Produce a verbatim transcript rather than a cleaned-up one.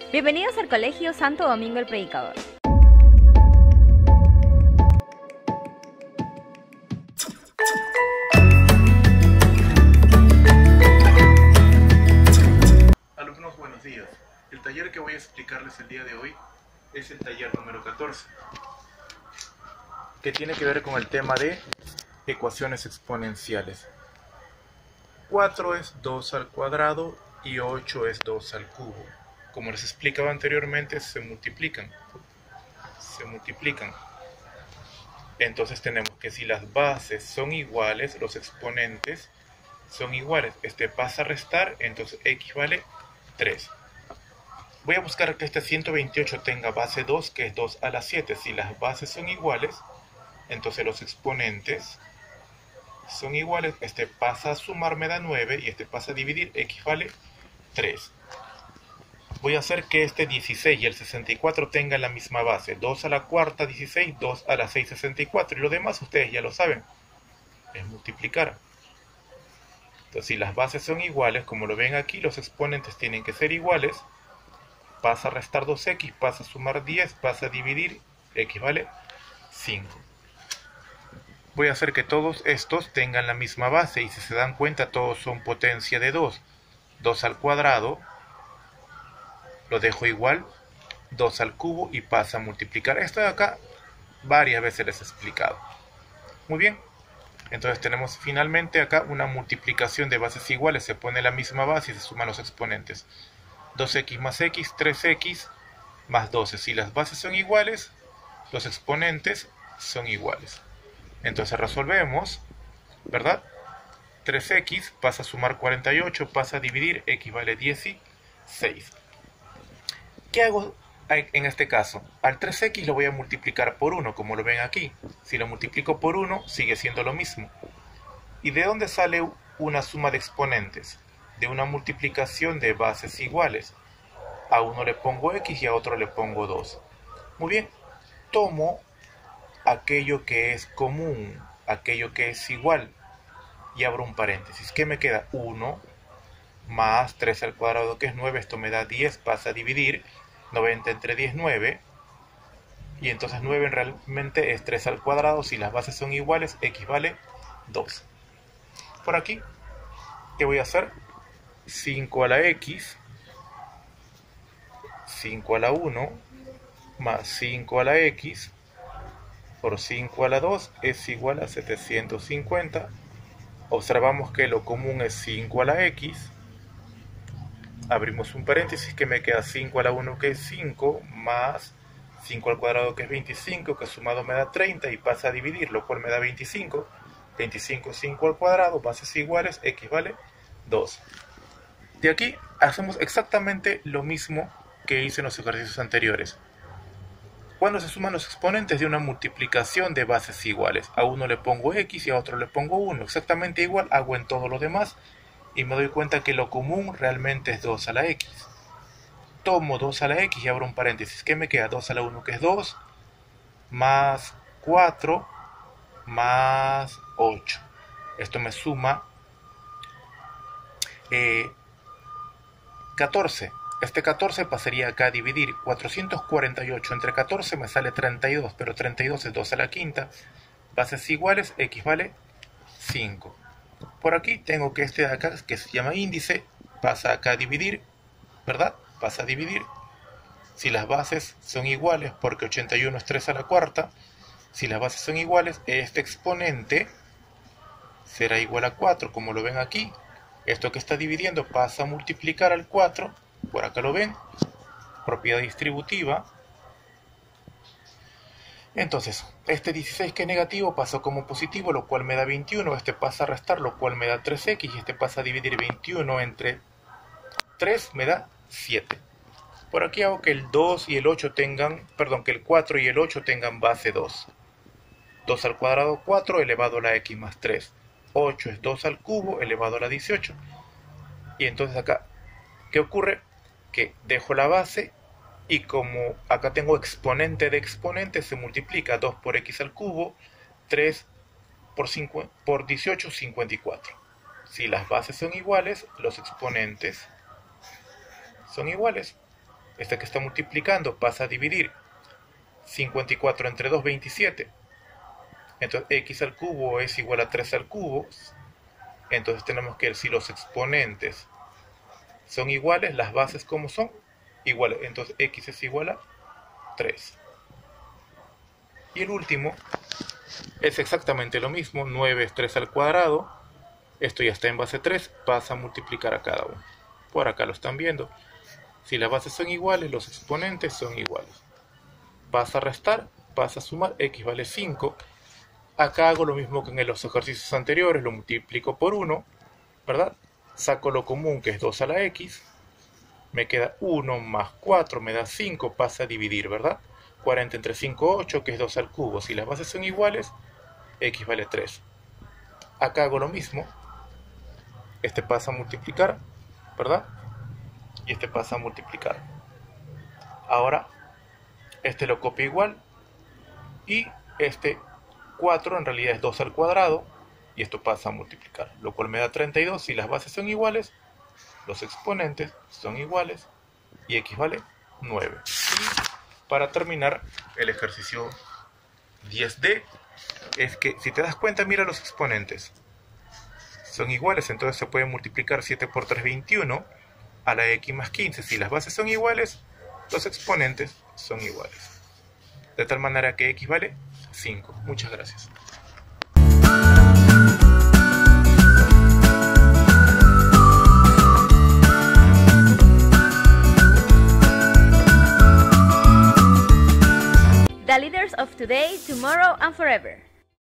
Bienvenidos al Colegio Santo Domingo el Predicador. Alumnos, buenos días. El taller que voy a explicarles el día de hoy es el taller número catorce, que tiene que ver con el tema de ecuaciones exponenciales. cuatro es dos al cuadrado y ocho es dos al cubo. Como les explicaba anteriormente, se multiplican. Se multiplican. Entonces tenemos que si las bases son iguales, los exponentes son iguales. Este pasa a restar, entonces x vale tres. Voy a buscar que este ciento veintiocho tenga base dos, que es dos a la siete. Si las bases son iguales, entonces los exponentes son iguales. Este pasa a sumar, me da nueve, y este pasa a dividir, x vale tres. Voy a hacer que este dieciséis y el sesenta y cuatro tengan la misma base. dos a la cuarta, dieciséis, dos a la seis, sesenta y cuatro. Y lo demás ustedes ya lo saben. Es multiplicar. Entonces, si las bases son iguales, como lo ven aquí, los exponentes tienen que ser iguales. Pasa a restar dos x, pasa a sumar diez, pasa a dividir, x vale cinco. Voy a hacer que todos estos tengan la misma base, y si se dan cuenta, todos son potencia de dos. dos al cuadrado, lo dejo igual, dos al cubo, y pasa a multiplicar. Esto de acá varias veces les he explicado. Muy bien. Entonces tenemos finalmente acá una multiplicación de bases iguales. Se pone la misma base y se suman los exponentes. dos x más x, tres x más doce. Si las bases son iguales, los exponentes son iguales. Entonces resolvemos, ¿verdad? tres x pasa a sumar cuarenta y ocho, pasa a dividir, x vale dieciséis. ¿Qué hago en este caso? Al tres x lo voy a multiplicar por uno, como lo ven aquí. Si lo multiplico por uno, sigue siendo lo mismo. ¿Y de dónde sale una suma de exponentes? De una multiplicación de bases iguales. A uno le pongo x y a otro le pongo dos. Muy bien, tomo aquello que es común, aquello que es igual, y abro un paréntesis. ¿Qué me queda? uno más tres al cuadrado, que es nueve. Esto me da diez, pasa a dividir. noventa entre diez, nueve. Y entonces nueve realmente es tres al cuadrado. Si las bases son iguales, x vale dos. Por aquí, ¿qué voy a hacer? cinco a la x, cinco a la uno, más cinco a la x, por cinco a la dos es igual a setecientos cincuenta. Observamos que lo común es cinco a la x. Abrimos un paréntesis, que me queda cinco a la uno, que es cinco, más cinco al cuadrado, que es veinticinco, que sumado me da treinta, y pasa a dividir, lo cual me da veinticinco. veinticinco, cinco al cuadrado, bases iguales, x vale dos. De aquí hacemos exactamente lo mismo que hice en los ejercicios anteriores. Cuando se suman los exponentes de una multiplicación de bases iguales, a uno le pongo x y a otro le pongo uno, exactamente igual hago en todo lo demás, y me doy cuenta que lo común realmente es dos a la x. Tomo dos a la x y abro un paréntesis. ¿Qué me queda? dos a la uno, que es dos, más cuatro, más ocho. Esto me suma eh, catorce. Este catorce pasaría acá a dividir. cuatrocientos cuarenta y ocho entre catorce me sale treinta y dos, pero treinta y dos es dos a la quinta. Bases iguales, x vale cinco. Por aquí tengo que este de acá, que se llama índice, pasa acá a dividir, ¿verdad? Pasa a dividir. Si las bases son iguales, porque ochenta y uno es tres a la cuarta, si las bases son iguales, este exponente será igual a cuatro, como lo ven aquí. Esto que está dividiendo pasa a multiplicar al cuatro, por acá lo ven, propiedad distributiva. Entonces, este dieciséis, que es negativo, pasó como positivo, lo cual me da veintiuno. Este pasa a restar, lo cual me da tres x, y este pasa a dividir veintiuno entre tres, me da siete. Por aquí hago que el dos y el ocho tengan, perdón, que el cuatro y el ocho tengan base dos. dos al cuadrado, cuatro, elevado a la x más tres. ocho es dos al cubo, elevado a la dieciocho. Y entonces acá, ¿qué ocurre? Que dejo la base, y como acá tengo exponente de exponente, se multiplica dos por x al cubo, tres por, cinco, por dieciocho, cincuenta y cuatro. Si las bases son iguales, los exponentes son iguales. Esta que está multiplicando pasa a dividir. cincuenta y cuatro entre dos, veintisiete. Entonces x al cubo es igual a tres al cubo. Entonces tenemos que, si los exponentes son iguales, las bases como son iguales. Entonces x es igual a tres. Y el último es exactamente lo mismo. nueve es tres al cuadrado. Esto ya está en base tres. Pasa a multiplicar a cada uno. Por acá lo están viendo. Si las bases son iguales, los exponentes son iguales. Pasa a restar, pasa a sumar. X vale cinco. Acá hago lo mismo que en los ejercicios anteriores. Lo multiplico por uno, ¿verdad? Saco lo común, que es dos a la x. Me queda uno más cuatro, me da cinco. Pasa a dividir, ¿verdad? cuarenta entre cinco, ocho, que es dos al cubo. Si las bases son iguales, x vale tres. Acá hago lo mismo. Este pasa a multiplicar, ¿verdad? Y este pasa a multiplicar. Ahora, este lo copio igual. Y este cuatro en realidad es dos al cuadrado. Y esto pasa a multiplicar. Lo cual me da treinta y dos. Si las bases son iguales, los exponentes son iguales. Y x vale nueve. Y para terminar, el ejercicio diez D es que, si te das cuenta, mira los exponentes. Son iguales, entonces se puede multiplicar siete por tres, veintiuno, a la x más quince. Si las bases son iguales, los exponentes son iguales. De tal manera que x vale cinco. Muchas gracias. The leaders of today, tomorrow, and forever.